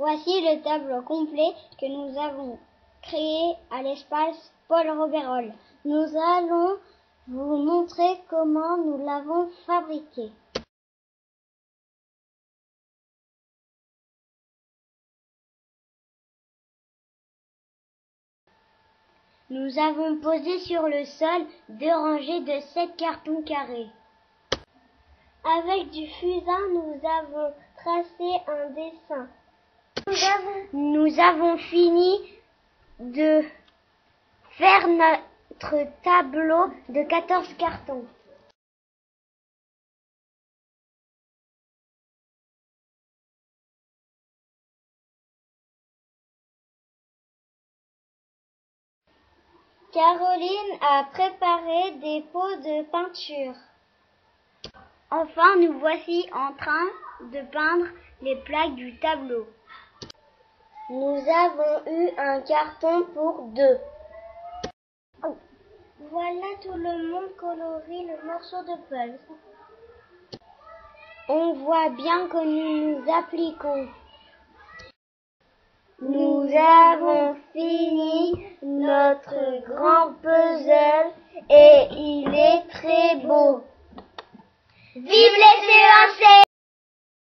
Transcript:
Voici le tableau complet que nous avons créé à l'espace Paul Robérol. Nous allons vous montrer comment nous l'avons fabriqué. Nous avons posé sur le sol 2 rangées de 7 cartons carrés. Avec du fusain, nous avons tracé un dessin. Nous avons fini de faire notre tableau de 14 cartons. Caroline a préparé des pots de peinture. Enfin, nous voici en train de peindre les plaques du tableau. Nous avons eu un carton pour 2. Voilà tout le monde colorie le morceau de puzzle. On voit bien que nous nous appliquons. Nous avons fini notre grand puzzle et il est très beau. Vive les CEAC!